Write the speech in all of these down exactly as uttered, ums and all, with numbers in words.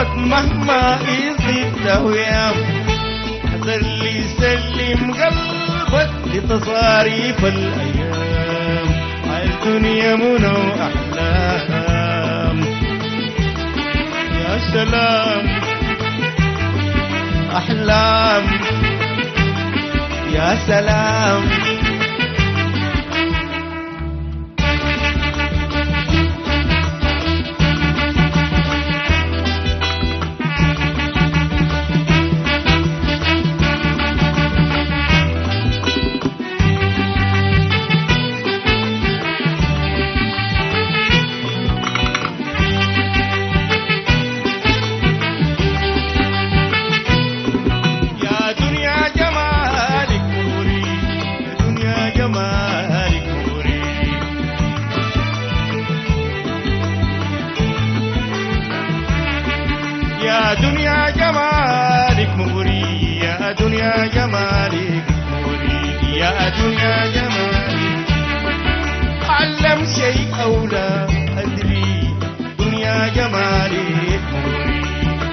حبك مهما يزيد ويام حذر لي سلم قلبك لتصاريف الأيام. الدنيا منى وأحلام يا سلام أحلام يا سلام. يا دنيا جمالك مغري يا دنيا جمالك مغري يا دنيا جمالك. أعلم شيء أو لا أدري دنيا جمالك مغري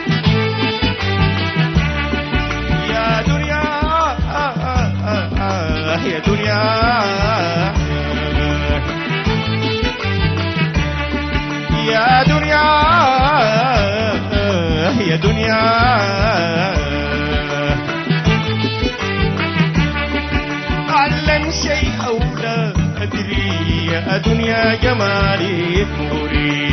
يا دنيا آه آه آه آه يا دنيا يا دنيا يا دنيا. أعلم شيء أو لا أدري يا دنيا جمالك مغري.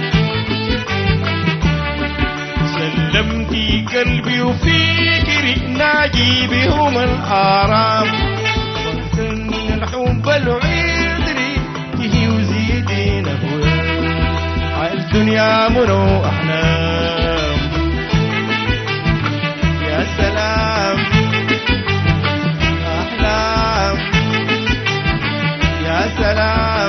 سلمتي قلبي وفكري ناجي بهم الآرام وانتن الحب العذري تهي وزيدين أهوام. الدنيا منو أحلام يا سلام أحلام يا سلام.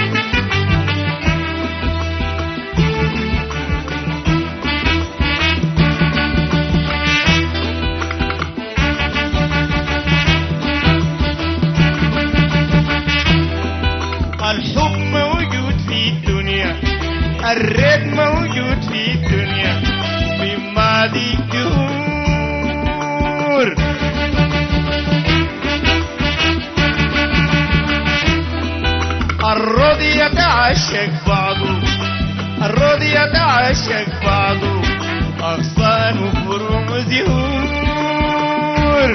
الحب موجود في الدنيا الرد موجود في الدنيا من ماضي الدهور. الرضي يتعشق بعضه الرضي يتعشق بعضه أغصان وفروع زهور.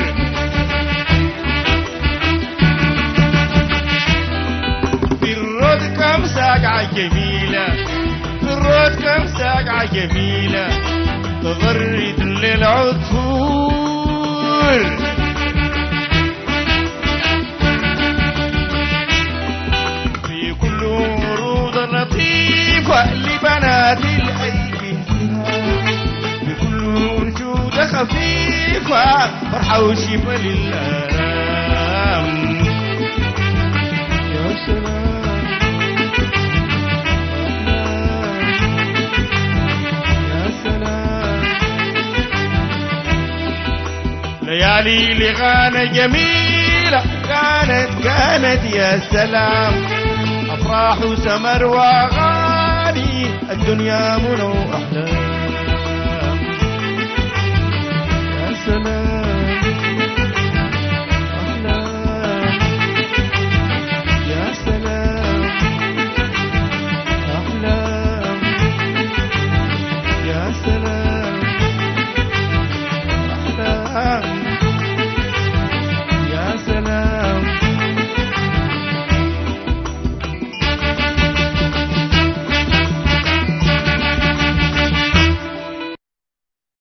في الرد كم ساقعة جميلة في الرد كم ساقعة جميلة تغرد للعطفور. في كل ورود لطيفة لبنات الأيدي في كل وجود خفيفة فرحة وشفا للآلام. يا سلام ليالي لغانا جميلة كانت كانت يا سلام. أفراح وسمر وأغاني الدنيا منو أحلام يا سلام.